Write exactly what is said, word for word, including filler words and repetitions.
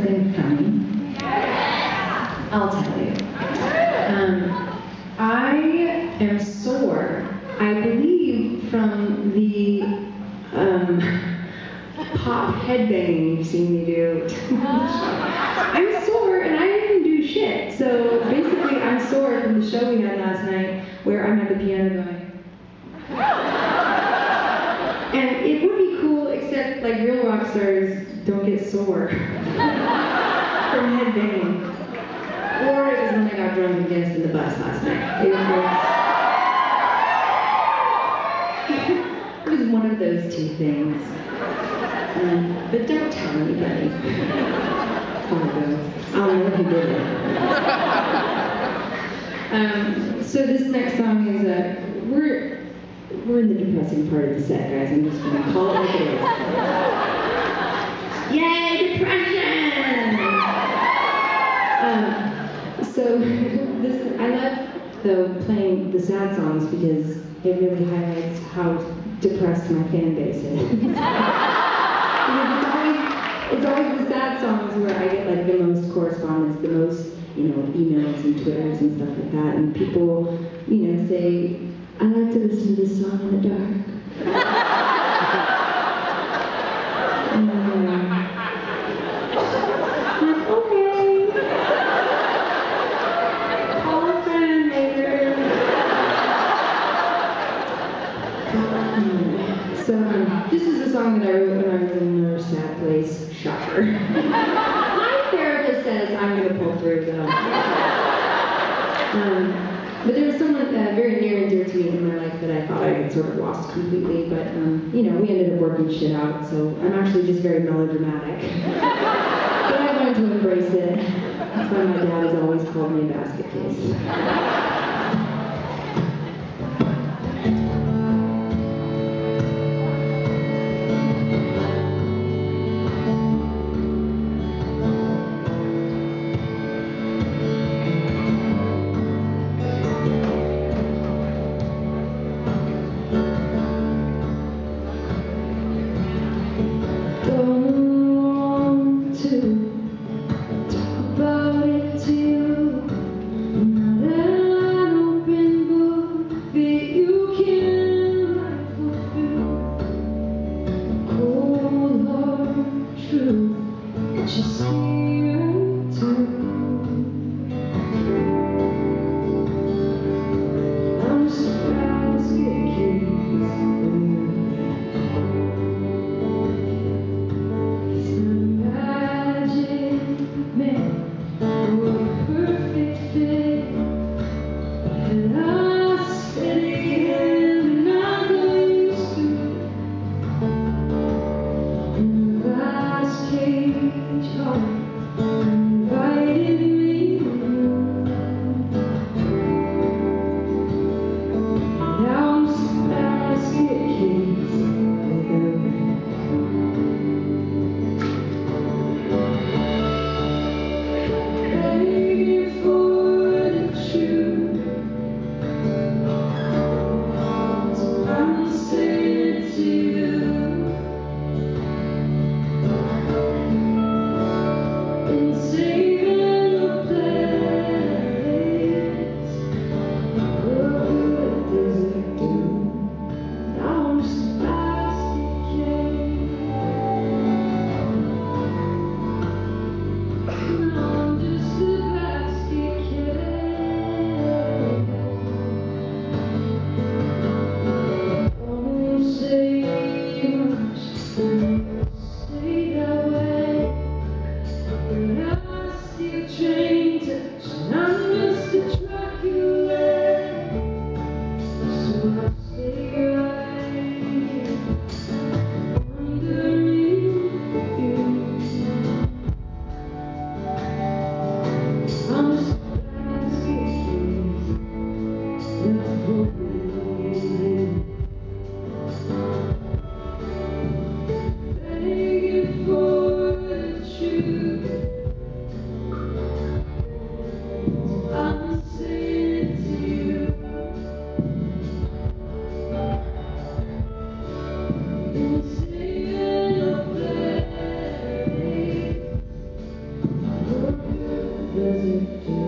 something funny? I'll tell you. Um, I am sore, I believe, from the um, pop headbanging you've seen me do. I'm sore and I didn't do shit. So basically I'm sore from the show we had last night where I'm at the piano going. And it would be cool, except like real rock stars don't get sore from headbanging. Or it was when I got drunk against in the bus last night. It was, it was one of those two things. Um, but don't tell anybody. Oh, no. I'll know who did it. Um, so this next song is, uh, we're, we're in the depressing part of the set, guys. I'm just going to call it like it is. Yay, depression! Um, So this, I love though playing the sad songs because it really highlights how depressed my fan base is. Because it's always, it's always the sad songs where I get like the most correspondence, the most, you know, emails and Twitters and stuff like that, and people, you know, say, I like to listen to this song in the dark. And, um, I'm like, okay. So, um, this is a song that I wrote when I was in a sad place. Shocker. My therapist says I'm going to pull through, though. Um, but there was someone uh, very near and dear to me in my life that I thought I had sort of lost completely, but, um, you know, we ended up working shit out, so I'm actually just very melodramatic. But I learned to embrace it. That's why my dad has always called me a basket case. To talk about it to you, now that do.